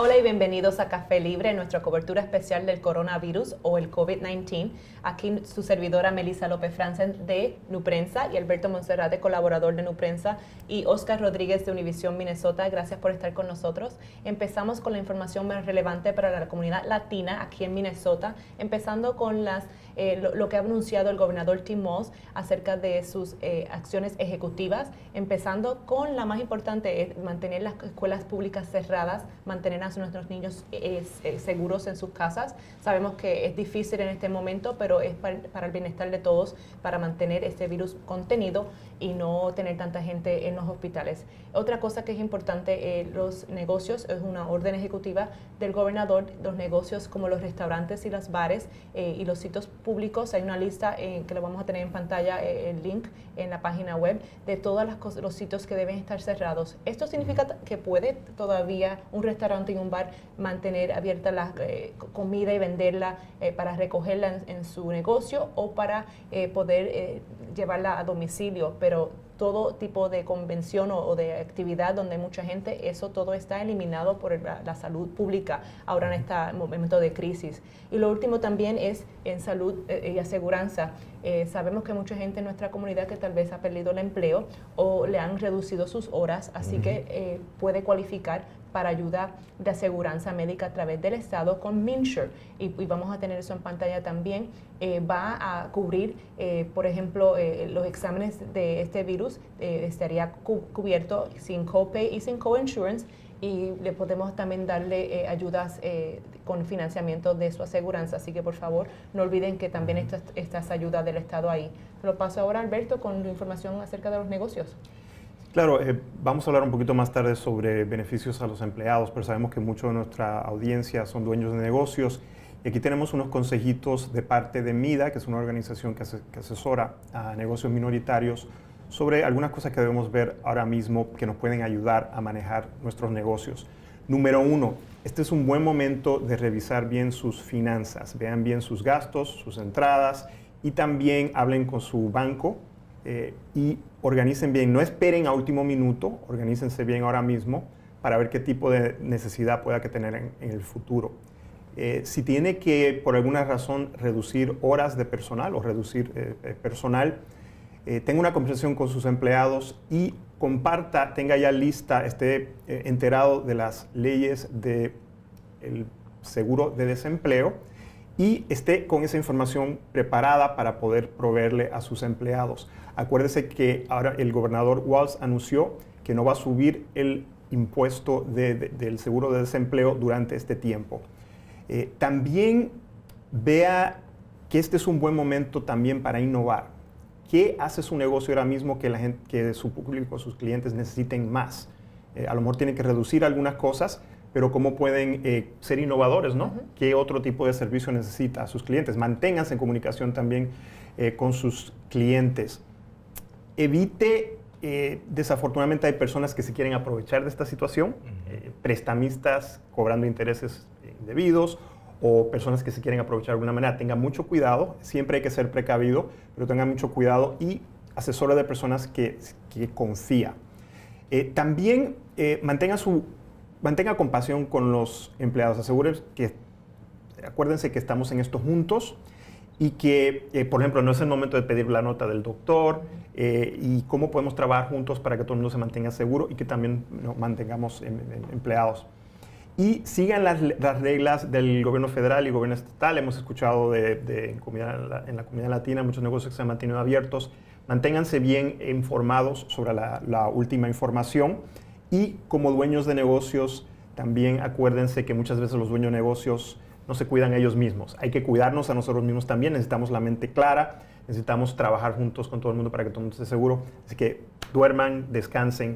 Hola y bienvenidos a Café Libre, nuestra cobertura especial del coronavirus o el COVID-19. Aquí su servidora Melissa López Franzen de Nuprensa y Alberto Monserrate, colaborador de Nuprensa, y Oscar Rodríguez de Univision Minnesota. Gracias por estar con nosotros. Empezamos con la información más relevante para la comunidad latina aquí en Minnesota, empezando con lo que ha anunciado el gobernador Tim Walz acerca de sus acciones ejecutivas, empezando con la más importante, mantener las escuelas públicas cerradas, mantener a nuestros niños seguros en sus casas. Sabemos que es difícil en este momento, pero es para el bienestar de todos, para mantener este virus contenido y no tener tanta gente en los hospitales. Otra cosa que es importante, los negocios, es una orden ejecutiva del gobernador, los negocios como los restaurantes y los bares y los sitios públicos. Hay una lista que lo vamos a tener en pantalla, el link en la página web de todos los sitios que deben estar cerrados. Esto significa que puede todavía un restaurante y un bar mantener abierta la comida y venderla para recogerla en su negocio o para poder llevarla a domicilio, pero todo tipo de convención o de actividad donde hay mucha gente, eso todo está eliminado por la salud pública ahora en este momento de crisis. Y lo último también es en salud y aseguranza. Sabemos que hay mucha gente en nuestra comunidad que tal vez ha perdido el empleo o le han reducido sus horas, así que puede cualificar para ayuda de aseguranza médica a través del Estado con MNsure. Y vamos a tener eso en pantalla también. Va a cubrir, por ejemplo, los exámenes de este virus, estaría cubierto sin copay y sin coinsurance, y le podemos también darle ayudas con financiamiento de su aseguranza. Así que por favor no olviden que también estas ayudas del Estado ahí. Lo paso ahora a Alberto con la información acerca de los negocios. Claro, vamos a hablar un poquito más tarde sobre beneficios a los empleados, pero sabemos que mucha de nuestra audiencia son dueños de negocios. Y aquí tenemos unos consejitos de parte de MIDA, que es una organización que asesora a negocios minoritarios, sobre algunas cosas que debemos ver ahora mismo que nos pueden ayudar a manejar nuestros negocios. Número 1, este es un buen momento de revisar bien sus finanzas, vean bien sus gastos, sus entradas y también hablen con su banco y organicen bien. No esperen a último minuto, organícense bien ahora mismo para ver qué tipo de necesidad pueda que tener en el futuro. Si tiene que, por alguna razón, reducir horas de personal o reducir personal, tenga una conversación con sus empleados y comparta, tenga ya lista, esté enterado de las leyes del seguro de desempleo y esté con esa información preparada para poder proveerle a sus empleados. Acuérdese que ahora el gobernador Walz anunció que no va a subir el impuesto del seguro de desempleo durante este tiempo. También vea que este es un buen momento también para innovar. ¿Qué hace su negocio ahora mismo que su público, sus clientes necesiten más? A lo mejor tienen que reducir algunas cosas, pero cómo pueden ser innovadores, ¿no? ¿Qué otro tipo de servicio necesita a sus clientes? Manténganse en comunicación también con sus clientes. Evite, desafortunadamente hay personas que se quieren aprovechar de esta situación, prestamistas cobrando intereses indebidos o personas que se quieren aprovechar de alguna manera. Tengan mucho cuidado, siempre hay que ser precavido, pero tengan mucho cuidado y asesore de personas que confía. También mantenga compasión con los empleados. Acuérdense que estamos en esto juntos y que, por ejemplo, no es el momento de pedir la nota del doctor y cómo podemos trabajar juntos para que todo el mundo se mantenga seguro y que también nos mantengamos empleados. Y sigan las reglas del gobierno federal y gobierno estatal. Hemos escuchado en la comunidad latina muchos negocios que se han mantenido abiertos. Manténganse bien informados sobre la última información. Y como dueños de negocios, también acuérdense que muchas veces los dueños de negocios no se cuidan ellos mismos. Hay que cuidarnos a nosotros mismos también. Necesitamos la mente clara, necesitamos trabajar juntos con todo el mundo para que todo el mundo esté seguro. Así que duerman, descansen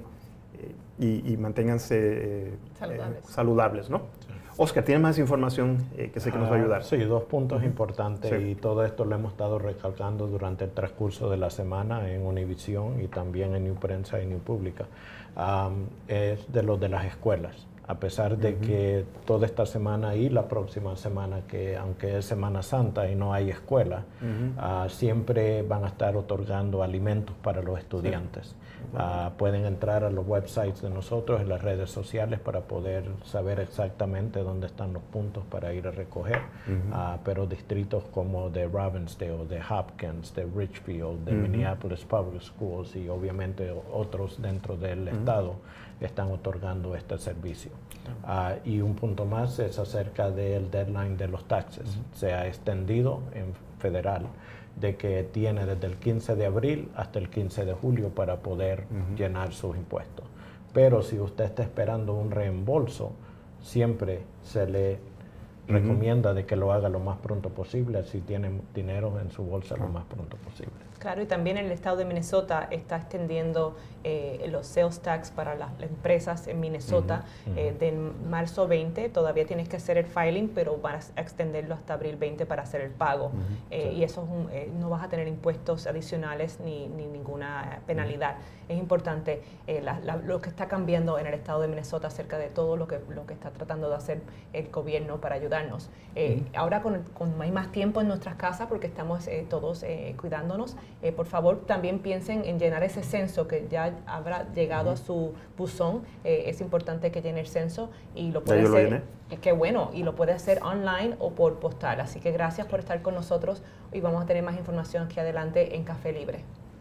y manténganse saludables, ¿no? Sí. Oscar, ¿tienes más información que sé que nos va a ayudar? Sí, 2 puntos importantes y todo esto lo hemos estado recalcando durante el transcurso de la semana en Univision y también en Nuprensa y Nupública. Es de los de las escuelas. a pesar de que toda esta semana y la próxima semana, que aunque es Semana Santa y no hay escuela, siempre van a estar otorgando alimentos para los estudiantes. Pueden entrar a los websites de nosotros, en las redes sociales, para poder saber exactamente dónde están los puntos para ir a recoger. Pero distritos como de Robbinsdale, de Hopkins, de Richfield, de Minneapolis Public Schools y obviamente otros dentro del estado están otorgando este servicio. Y un punto más es acerca del deadline de los taxes. Se ha extendido en federal de que tiene desde el 15 de abril hasta el 15 de julio para poder llenar sus impuestos. Pero si usted está esperando un reembolso, siempre se le recomienda de que lo haga lo más pronto posible, si tiene dinero en su bolsa lo más pronto posible. Claro, y también el estado de Minnesota está extendiendo los sales tax para las empresas en Minnesota de marzo 20. Todavía tienes que hacer el filing, pero vas a extenderlo hasta abril 20 para hacer el pago. Y eso es no vas a tener impuestos adicionales ni ninguna penalidad. Es importante lo que está cambiando en el estado de Minnesota acerca de todo lo que está tratando de hacer el gobierno para ayudarnos. Ahora hay más tiempo en nuestras casas porque estamos todos cuidándonos. Por favor, también piensen en llenar ese censo que ya habrá llegado a su buzón. Es importante que llene el censo y lo puede hacer. Qué bueno, y lo puede hacer online o por postal. Así que gracias por estar con nosotros y vamos a tener más información aquí adelante en Café Libre.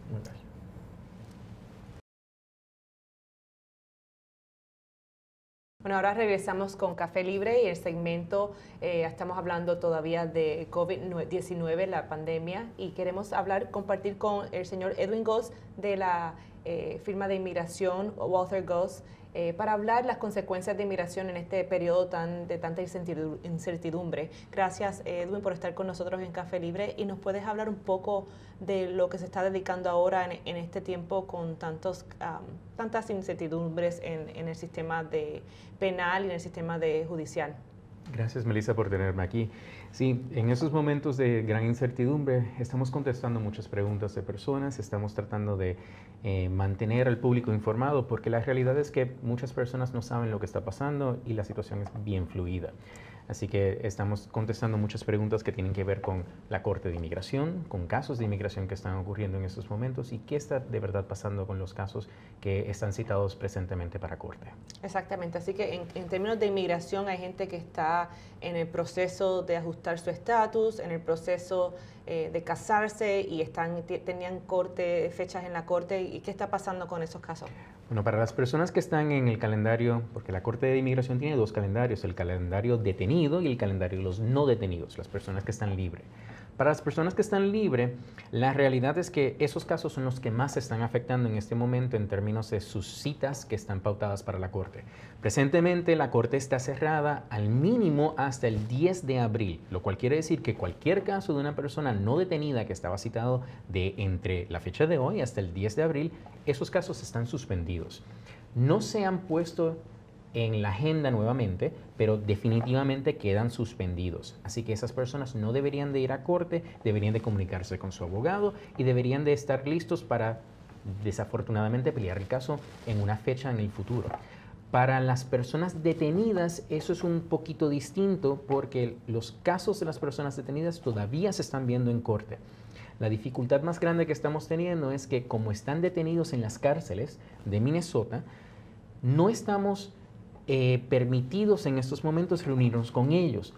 Bueno, ahora regresamos con Café Libre y el segmento, estamos hablando todavía de COVID-19, la pandemia, y queremos compartir con el señor Edwin Goss de la firma de inmigración Walther Goss para hablar las consecuencias de inmigración en este periodo de tanta incertidumbre. Gracias, Edwin, por estar con nosotros en Café Libre, y nos puedes hablar un poco de lo que se está dedicando ahora en este tiempo con tantas incertidumbres en el sistema penal y en el sistema judicial. Gracias, Melissa, por tenerme aquí. Sí, en esos momentos de gran incertidumbre estamos contestando muchas preguntas de personas, estamos tratando de mantener al público informado, porque la realidad es que muchas personas no saben lo que está pasando y la situación es bien fluida. Así que estamos contestando muchas preguntas que tienen que ver con la Corte de Inmigración, con casos de inmigración que están ocurriendo en estos momentos y qué está de verdad pasando con los casos que están citados presentemente para Corte. Exactamente, así que en términos de inmigración hay gente que está en el proceso de ajustar su estatus, en el proceso de casarse y tenían fechas en la Corte. ¿Y qué está pasando con esos casos? Bueno, para las personas que están en el calendario, porque la Corte de Inmigración tiene dos calendarios, el calendario detenido y el calendario de los no detenidos, las personas que están libres. Para las personas que están libres, la realidad es que esos casos son los que más se están afectando en este momento en términos de sus citas que están pautadas para la Corte. Presentemente, la Corte está cerrada al mínimo hasta el 10 de abril, lo cual quiere decir que cualquier caso de una persona no detenida que estaba citado entre la fecha de hoy hasta el 10 de abril, esos casos están suspendidos. No se han puesto en la agenda nuevamente, pero definitivamente quedan suspendidos. Así que esas personas no deberían de ir a corte, deberían de comunicarse con su abogado y deberían de estar listos para, desafortunadamente, pelear el caso en una fecha en el futuro. Para las personas detenidas, eso es un poquito distinto porque los casos de las personas detenidas todavía se están viendo en corte. La dificultad más grande que estamos teniendo es que, como están detenidos en las cárceles de Minnesota, no estamos permitidos en estos momentos reunirnos con ellos,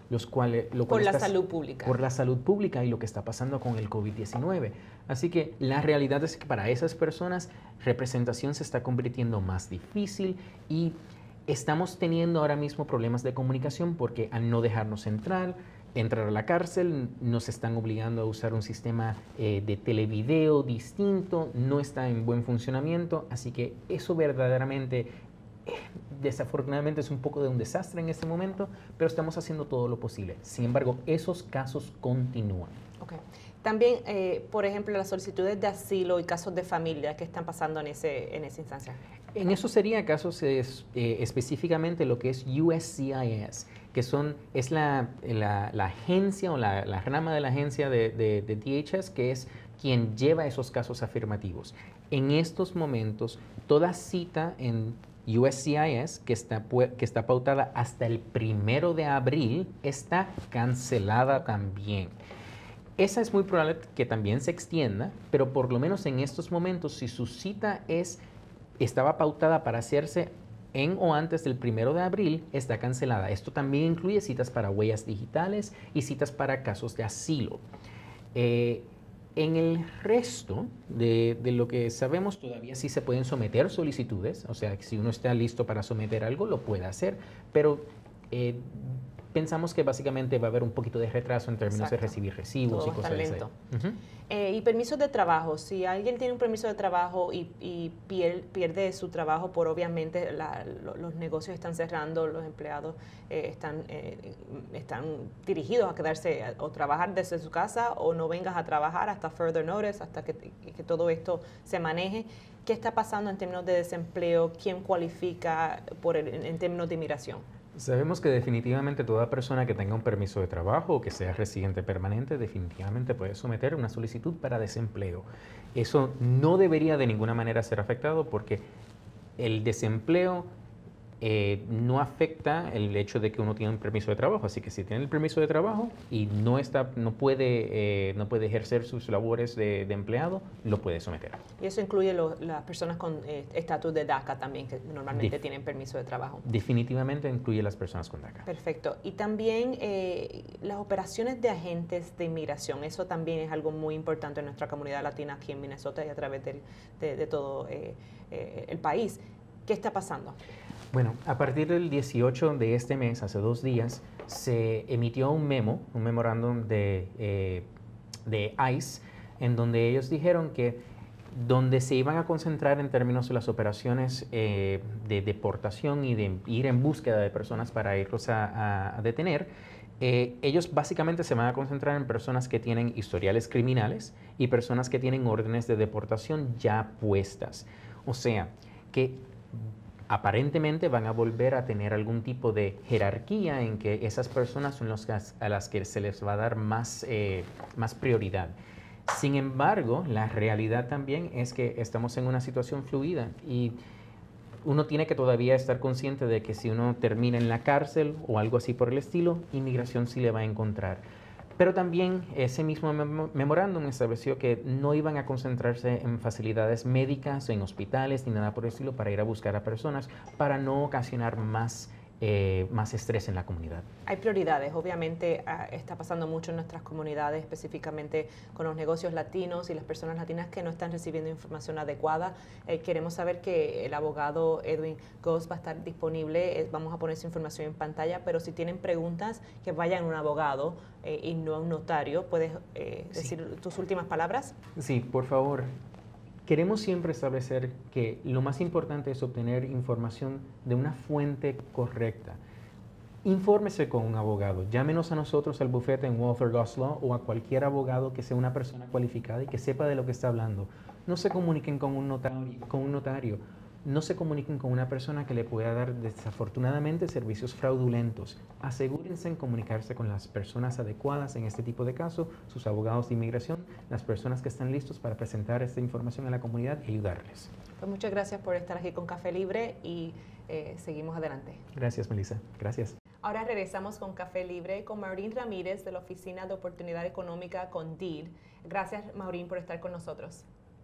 por la salud pública. Por la salud pública y lo que está pasando con el COVID-19. Así que la realidad es que para esas personas representación se está convirtiendo más difícil y estamos teniendo ahora mismo problemas de comunicación porque al no dejarnos entrar a la cárcel nos están obligando a usar un sistema de televideo distinto, no está en buen funcionamiento, así que eso verdaderamente desafortunadamente es un poco de un desastre en este momento, pero estamos haciendo todo lo posible. Sin embargo, esos casos continúan. Okay. También, por ejemplo, las solicitudes de asilo y casos de familia que están pasando en esa instancia. En eso sería casos específicamente lo que es USCIS, que es la agencia o la rama de la agencia de DHS, que es quien lleva esos casos afirmativos. En estos momentos, toda cita en USCIS, que está pautada hasta el 1 de abril, está cancelada también. Esa es muy probable que también se extienda, pero por lo menos en estos momentos, si su cita estaba pautada para hacerse en o antes del 1 de abril, está cancelada. Esto también incluye citas para huellas digitales y citas para casos de asilo. En el resto de lo que sabemos, todavía sí se pueden someter solicitudes, o sea, si uno está listo para someter algo, lo puede hacer, pero pensamos que básicamente va a haber un poquito de retraso en términos de recibir recibos y cosas así. Y permisos de trabajo. Si alguien tiene un permiso de trabajo y pierde su trabajo por obviamente los negocios están cerrando, los empleados están dirigidos a quedarse o trabajar desde su casa o no vengas a trabajar hasta further notice, hasta que todo esto se maneje. ¿Qué está pasando en términos de desempleo? ¿Quién cualifica en términos de inmigración? Sabemos que definitivamente toda persona que tenga un permiso de trabajo o que sea residente permanente definitivamente puede someter una solicitud para desempleo. Eso no debería de ninguna manera ser afectado porque el desempleo no afecta el hecho de que uno tiene un permiso de trabajo. Así que si tiene el permiso de trabajo y no puede ejercer sus labores de empleado, lo puede someter. Y eso incluye las personas con estatus de DACA también, que normalmente tienen permiso de trabajo. Definitivamente incluye las personas con DACA. Perfecto. Y también las operaciones de agentes de inmigración, eso también es algo muy importante en nuestra comunidad latina aquí en Minnesota y a través de todo el país. ¿Qué está pasando? Bueno, a partir del 18 de este mes, hace 2 días, se emitió un memorándum de ICE, en donde ellos dijeron que donde se iban a concentrar en términos de las operaciones de deportación y de ir en búsqueda de personas para irlos a detener, ellos básicamente se van a concentrar en personas que tienen historiales criminales y personas que tienen órdenes de deportación ya puestas. O sea, que aparentemente van a volver a tener algún tipo de jerarquía en que esas personas son a las que se les va a dar más prioridad. Sin embargo, la realidad también es que estamos en una situación fluida y uno tiene que todavía estar consciente de que si uno termina en la cárcel o algo así por el estilo, inmigración sí le va a encontrar. Pero también ese mismo memorándum estableció que no iban a concentrarse en facilidades médicas, en hospitales, ni nada por el estilo para ir a buscar a personas, para no ocasionar más estrés en la comunidad. Hay prioridades, obviamente está pasando mucho en nuestras comunidades, específicamente con los negocios latinos y las personas latinas que no están recibiendo información adecuada. Queremos saber que el abogado Edwin Goss va a estar disponible, vamos a poner su información en pantalla, pero si tienen preguntas, que vayan a un abogado y no a un notario. ¿Puedes decir tus últimas palabras? Sí, por favor. Queremos siempre establecer que lo más importante es obtener información de una fuente correcta. Infórmese con un abogado. Llámenos a nosotros al bufete en Walther Goss Law o a cualquier abogado que sea una persona cualificada y que sepa de lo que está hablando. No se comuniquen con un notario. No se comuniquen con una persona que le pueda dar desafortunadamente servicios fraudulentos. Asegúrense en comunicarse con las personas adecuadas en este tipo de casos, sus abogados de inmigración, las personas que están listos para presentar esta información a la comunidad y ayudarles. Pues muchas gracias por estar aquí con Café Libre y seguimos adelante. Gracias, Melissa. Gracias. Ahora regresamos con Café Libre con Maureen Ramírez de la Oficina de Oportunidad Económica con DEED. Gracias, Maureen, por estar con nosotros.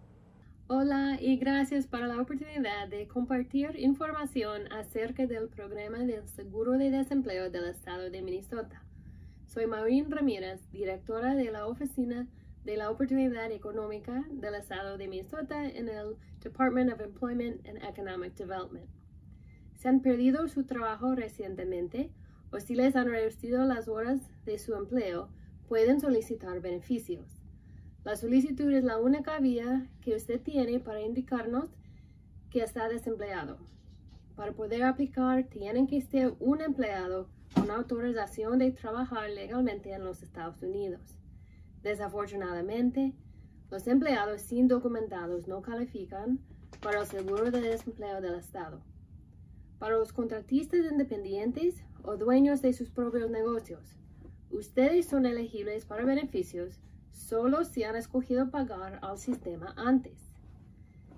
Hola y gracias por la oportunidad de compartir información acerca del programa del Seguro de Desempleo del Estado de Minnesota. Soy Maureen Ramírez, directora de la Oficina de la Oportunidad Económica del Estado de Minnesota en el Department of Employment and Economic Development. Si han perdido su trabajo recientemente o si les han reducido las horas de su empleo, pueden solicitar beneficios. La solicitud es la única vía que usted tiene para indicarnos que está desempleado. Para poder aplicar, tienen que ser un empleado con autorización de trabajar legalmente en los Estados Unidos. Desafortunadamente, los empleados sin documentados no califican para el seguro de desempleo del Estado. Para los contratistas independientes o dueños de sus propios negocios, ustedes son elegibles para beneficios solo si han escogido pagar al sistema antes.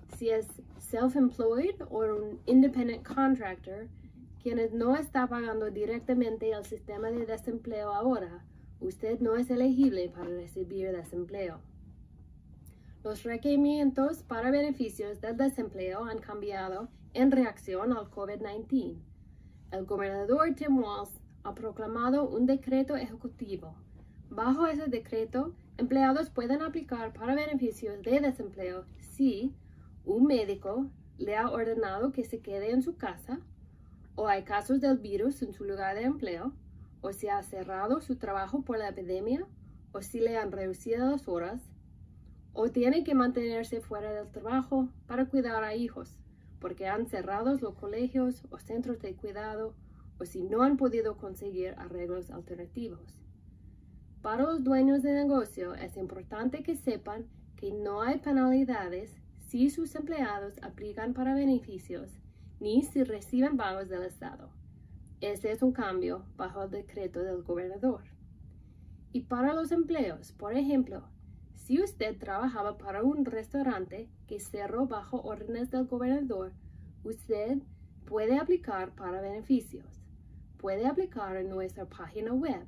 Si es self-employed o un independent contractor, quienes no está pagando directamente al sistema de desempleo ahora, usted no es elegible para recibir desempleo. Los requerimientos para beneficios del desempleo han cambiado en reacción al COVID-19. El gobernador Tim Walz ha proclamado un decreto ejecutivo. Bajo ese decreto, empleados pueden aplicar para beneficios de desempleo si un médico le ha ordenado que se quede en su casa, o hay casos del virus en su lugar de empleo, o si ha cerrado su trabajo por la epidemia, o si le han reducido las horas, o tiene que mantenerse fuera del trabajo para cuidar a hijos, porque han cerrado los colegios o centros de cuidado, o si no han podido conseguir arreglos alternativos. Para los dueños de negocio es importante que sepan que no hay penalidades si sus empleados aplican para beneficios, ni si reciben pagos del Estado. Este es un cambio bajo el decreto del gobernador. Y para los empleos, por ejemplo, si usted trabajaba para un restaurante que cerró bajo órdenes del gobernador, usted puede aplicar para beneficios. Puede aplicar en nuestra página web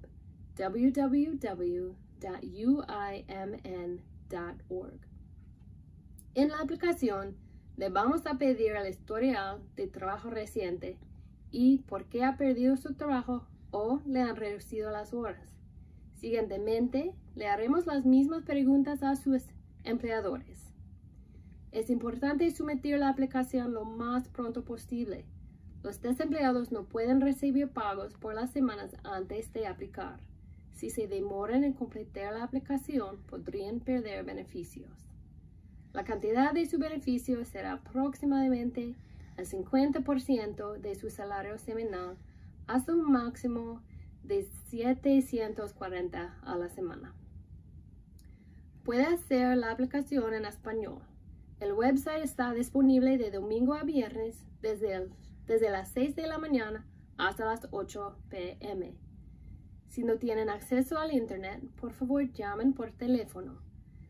www.uimn.org. En la aplicación, le vamos a pedir el historial de trabajo reciente y por qué ha perdido su trabajo o le han reducido las horas. Siguientemente, le haremos las mismas preguntas a sus empleadores. Es importante someter la aplicación lo más pronto posible. Los desempleados no pueden recibir pagos por las semanas antes de aplicar. Si se demoran en completar la aplicación, podrían perder beneficios. La cantidad de su beneficio será aproximadamente el 50% de su salario semanal hasta un máximo de $740 a la semana. Puede hacer la aplicación en español. El website está disponible de domingo a viernes desde las 6 de la mañana hasta las 8 p.m. Si no tienen acceso al internet, por favor llamen por teléfono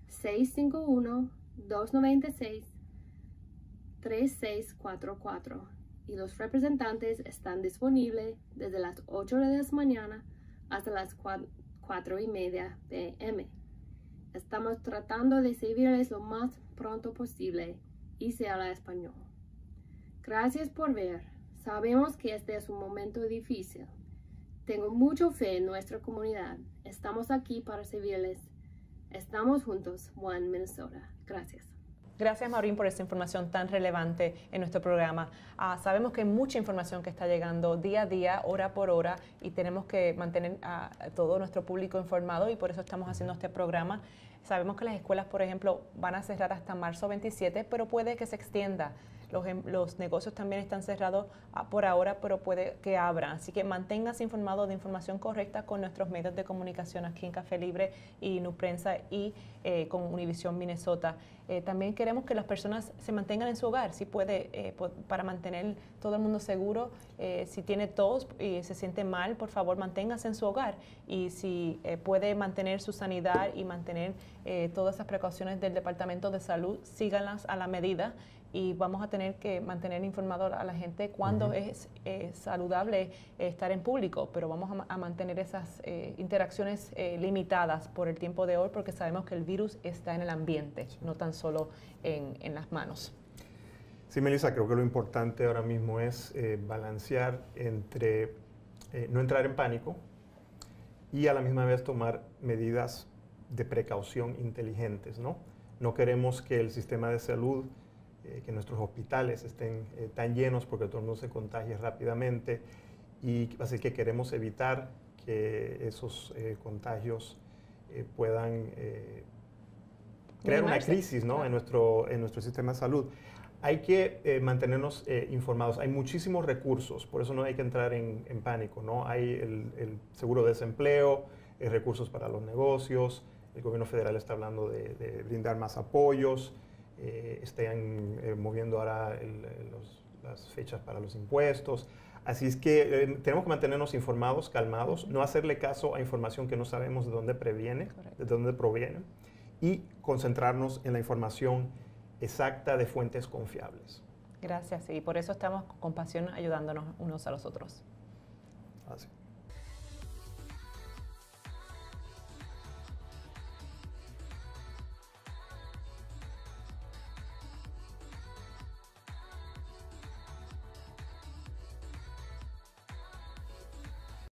651-296-3644 y los representantes están disponibles desde las 8 de la mañana hasta las 4:30 p.m. Estamos tratando de servirles lo más pronto posible y se habla español. Gracias por ver. Sabemos que este es un momento difícil. Tengo mucha fe en nuestra comunidad. Estamos aquí para servirles. Estamos juntos, One Minnesota. Gracias. Gracias, Maureen, por esta información tan relevante en nuestro programa. Sabemos que hay mucha información que está llegando día a día, hora por hora, y tenemos que mantener a todo nuestro público informado, y por eso estamos haciendo este programa. Sabemos que las escuelas, por ejemplo, van a cerrar hasta marzo 27, pero puede que se extienda. Los negocios también están cerrados por ahora, pero puede que abran. Así que manténgase informado de información correcta con nuestros medios de comunicación aquí en Café Libre y NuPrensa y con Univision Minnesota. También queremos que las personas se mantengan en su hogar, si puede, para mantener todo el mundo seguro. Si tiene tos y se siente mal, por favor, manténgase en su hogar. Y si puede mantener su sanidad y mantener todas esas precauciones del Departamento de Salud, síganlas a la medida. Y vamos a tener que mantener informado a la gente cuando es saludable estar en público, pero vamos a mantener esas interacciones limitadas por el tiempo de hoy, porque sabemos que el virus está en el ambiente, no tan solo en las manos. Sí, Melissa, creo que lo importante ahora mismo es balancear entre no entrar en pánico y a la misma vez tomar medidas de precaución inteligentes, ¿no? No queremos que el sistema de salud, que nuestros hospitales estén tan llenos porque todo el mundo se contagie rápidamente, y así que queremos evitar que esos contagios puedan crear una crisis, ¿no? en nuestro sistema de salud. Hay que mantenernos informados. Hay muchísimos recursos, por eso no hay que entrar en pánico, ¿no? Hay el seguro de desempleo, recursos para los negocios, el gobierno federal está hablando de brindar más apoyos, están moviendo ahora las fechas para los impuestos. Así es que tenemos que mantenernos informados, calmados, no hacerle caso a información que no sabemos de dónde proviene, y concentrarnos en la información exacta de fuentes confiables. Gracias, y por eso estamos con pasión ayudándonos unos a los otros. Así.